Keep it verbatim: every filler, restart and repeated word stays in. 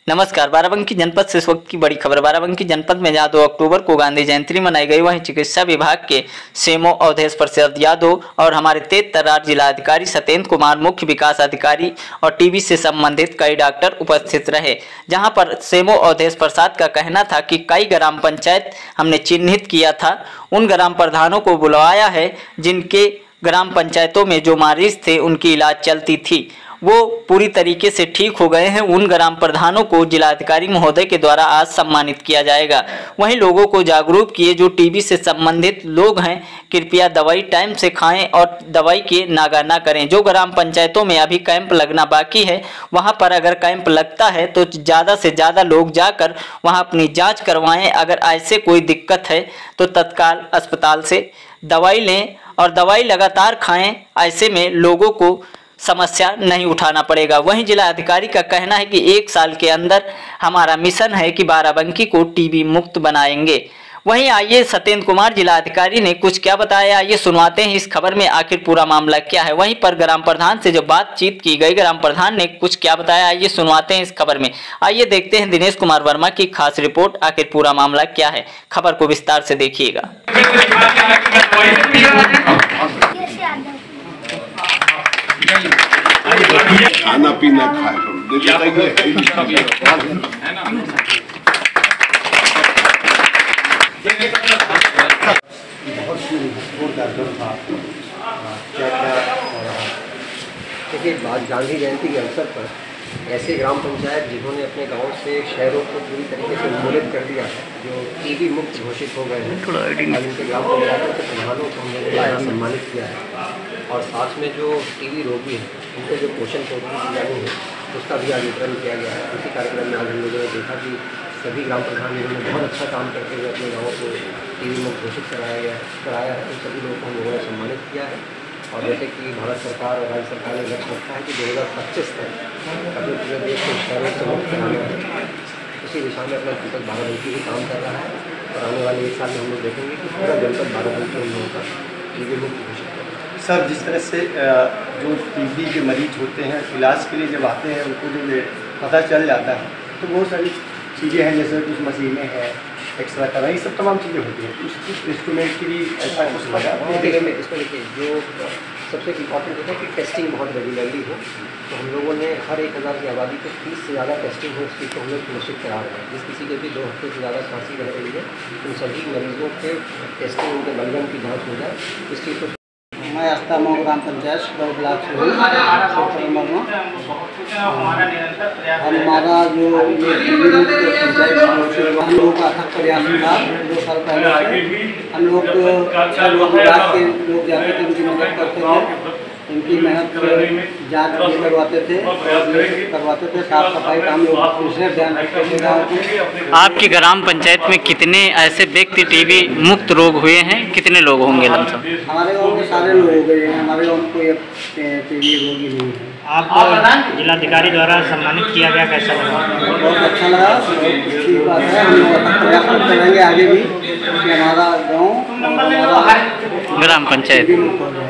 नमस्कार। बाराबंकी जनपद से इस वक्त की बड़ी खबर। बाराबंकी जनपद में जहां दो अक्टूबर को गांधी जयंती मनाई गई, वहीं चिकित्सा विभाग के सीएमओ अवधेश प्रसाद यादव और हमारे तेज तर्रार जिलाधिकारी सत्येंद्र कुमार, मुख्य विकास अधिकारी और टीबी से संबंधित कई डॉक्टर उपस्थित रहे। जहां पर सीएमओ अवधेश प्रसाद का कहना था कि कई ग्राम पंचायत हमने चिन्हित किया था, उन ग्राम प्रधानों को बुलवाया है जिनके ग्राम पंचायतों में जो मरीज थे उनकी इलाज चलती थी, वो पूरी तरीके से ठीक हो गए हैं। उन ग्राम प्रधानों को जिलाधिकारी महोदय के द्वारा आज सम्मानित किया जाएगा। वहीं लोगों को जागरूक किए, जो टीबी से संबंधित लोग हैं कृपया दवाई टाइम से खाएं और दवाई के नागा ना करें। जो ग्राम पंचायतों में अभी कैंप लगना बाकी है, वहां पर अगर कैंप लगता है तो ज़्यादा से ज़्यादा लोग जाकर वहां अपनी जाँच करवाएँ। अगर ऐसे कोई दिक्कत है तो तत्काल अस्पताल से दवाई लें और दवाई लगातार खाएँ। ऐसे में लोगों को समस्या नहीं उठाना पड़ेगा। वहीं जिला अधिकारी का कहना है कि एक साल के अंदर हमारा मिशन है कि बाराबंकी को टीबी मुक्त बनाएंगे। वहीं आइए सत्येंद्र कुमार जिला अधिकारी ने कुछ क्या बताया, आइए सुनवाते हैं इस खबर में आखिर पूरा मामला क्या है। वहीं पर ग्राम प्रधान से जब बातचीत की गई, ग्राम प्रधान ने कुछ क्या बताया, आइए सुनवाते हैं इस खबर में। आइए देखते हैं दिनेश कुमार वर्मा की खास रिपोर्ट, आखिर पूरा मामला क्या है। खबर को विस्तार से देखिएगा। खाना पीना खाए बहुत जोरदार था। क्या क्या देखिए, गांधी जयंती के अवसर पर ऐसे ग्राम पंचायत जिन्होंने अपने गांव से शहरों को पूरी तरीके से उन्मूलित कर दिया, जो टीबी मुक्त घोषित हो गए हैं, और इनके ग्राम पंचायतों के प्रधानों को हमने यहाँ सम्मानित किया है। और साथ में जो टीबी रोगी हैं उनको जो पोषण पोषण दी जानी है उसका भी आज वितरण किया गया है। इसी कार्यक्रम में आज हम लोगों ने देखा कि सभी ग्राम प्रधान ने बहुत अच्छा काम करते हुए अपने गाँव को टीबी मुक्त घोषित कराया गया कराया है। उन सभी लोगों को हम लोगों ने सम्मानित किया है। और जैसे कि भारत सरकार और राज्य सरकार ने लक्ष्य रखा है कि दो हज़ार पच्चीस तक अपने पूरे देश को शहरों से मुक्त कराना है, उसी दिशा में अपना जनपद बाराबंकी भी काम कर रहा है। और आने वाले एक साल में हम लोग देखेंगे कि पूरा जनपद बाराबंकी हम लोगों का टीबी मुक्त घोषित करेगा। सर, जिस तरह से जो टीबी के मरीज होते हैं इलाज के लिए जब आते हैं, उनको जो पता चल जाता है तो बहुत सारी चीज़ें हैं, जैसे कुछ मशीनें हैं, एक्सरा करना, ये सब तमाम चीज़ें होती हैं। उस कुछ इंस्ट्रूमेंट की भी ऐसा कुछ लगा में इसमें देखिए, जो सबसे इम्पॉर्टेंट होता है कि टेस्टिंग बहुत रेगुलरली हो। तो हम लोगों ने हर एक हज़ार की आबादी को तीस से ज़्यादा टेस्टिंग हो, उसकी तो हम लोग सुनिश्चित करा रहे हैं। जिस किसी के भी दो हफ्ते से ज़्यादा खांसी रह रही है, उन सभी मरीजों के टेस्टिंग, उनके बलगम की जाँच हो जाए, इस चीज़ को। मैं आस्थामो ग्राम पंचायत दो ब्लॉक से हूँ। हमारा जो ये पंचायत हम लोगों का अथक प्रयास था। दो साल पहले हम लोग लोग रात के लोग जाते थे, उनकी मदद करते थे, उनकी मेहनत से जाँच करवाते थे करवाते थे साफ सफाई का हम लोग विशेष ध्यान रखते थे गाँव को। आपकी ग्राम पंचायत में कितने ऐसे व्यक्ति टीबी मुक्त रोग हुए हैं, कितने लोग होंगे लमसम? हमारे गाँव में सारे लोग हो गए हैं। हमारे गाँव में कोई टीबी रोगी नहीं है। आप जिलाधिकारी द्वारा सम्मानित किया गया, कैसा लगा? बहुत अच्छा लगा, अच्छी बात है। हम लोग प्रयास करते रहेंगे आगे भी कि हमारा गाँव ग्राम पंचायत